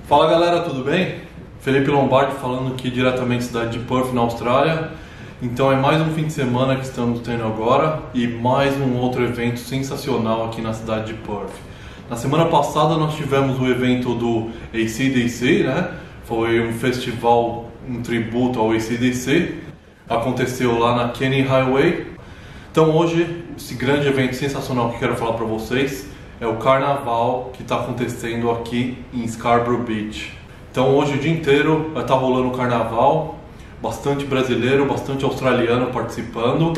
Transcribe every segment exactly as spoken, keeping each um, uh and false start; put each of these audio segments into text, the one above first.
Fala galera, tudo bem? Felipe Lombardi falando aqui diretamente da cidade de Perth, na Austrália. Então é mais um fim de semana que estamos tendo agora e mais um outro evento sensacional aqui na cidade de Perth. Na semana passada nós tivemos o evento do A C D C, né? Foi um festival, um tributo ao A C D C. Aconteceu lá na Canning Highway. Então hoje, esse grande evento sensacional que eu quero falar para vocês é o carnaval que está acontecendo aqui em Scarborough Beach. Então hoje o dia inteiro vai estar rolando o carnaval, bastante brasileiro, bastante australiano participando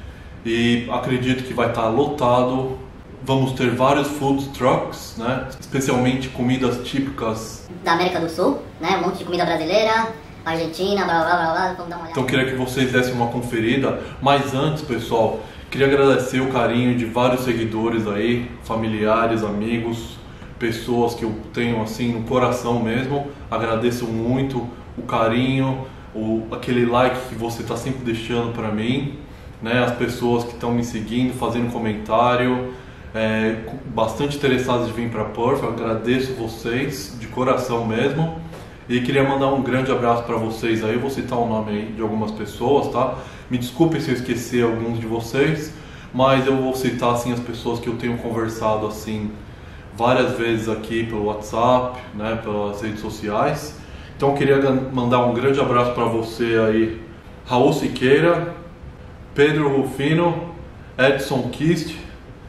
e acredito que vai estar lotado. Vamos ter vários food trucks, né? Especialmente comidas típicas da América do Sul, né? Um monte de comida brasileira, Argentina, blá blá blá blá. Vamos dar uma olhada. Então eu queria que vocês dessem uma conferida, mas antes, pessoal, queria agradecer o carinho de vários seguidores aí, familiares, amigos, pessoas que eu tenho assim no coração mesmo. Agradeço muito o carinho, o, aquele like que você está sempre deixando para mim, né? As pessoas que estão me seguindo, fazendo comentário, é, bastante interessadas em vir para Perth. Eu agradeço vocês de coração mesmo. E queria mandar um grande abraço para vocês aí. Eu vou citar o nome aí de algumas pessoas, tá? Me desculpem se eu esquecer alguns de vocês, mas eu vou citar assim as pessoas que eu tenho conversado assim várias vezes aqui pelo WhatsApp, né, pelas redes sociais. Então eu queria mandar um grande abraço para você aí, Raul Siqueira, Pedro Rufino, Edson Kist,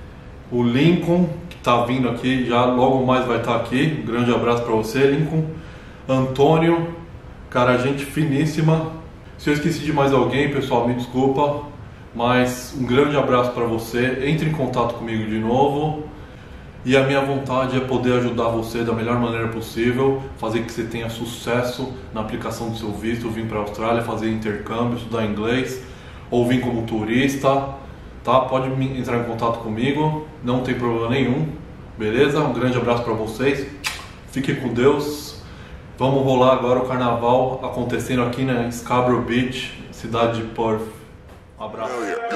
o Lincoln, que está vindo aqui, já logo mais vai estar aqui. Um grande abraço para você, Lincoln. Antônio, cara, gente finíssima. Se eu esqueci de mais alguém, pessoal, me desculpa, mas um grande abraço para você. Entre em contato comigo de novo. E a minha vontade é poder ajudar você da melhor maneira possível, fazer que você tenha sucesso na aplicação do seu visto, vir para a Austrália, fazer intercâmbio, estudar inglês, ou vir como turista, tá? Pode entrar em contato comigo, não tem problema nenhum, beleza? Um grande abraço para vocês, fiquem com Deus. Vamos rolar agora o carnaval acontecendo aqui na Scarborough Beach, cidade de Perth. Um abraço.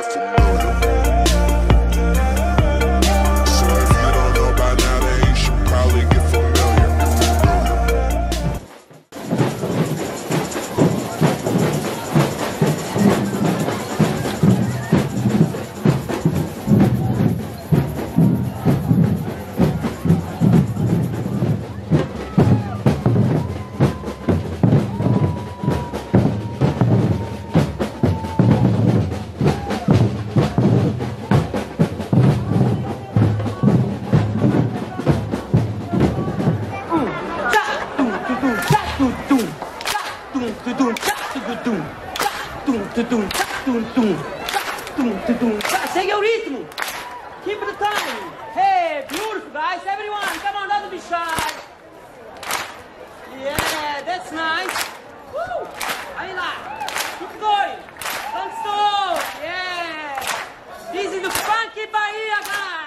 Segue o ritmo. Keep the time. Hey, beautiful guys. Everyone, come on, don't be shy. Yeah, that's nice. Woo! Aí lá. Keep going. Don't stop. Yeah. This is the funky Bahia, guys.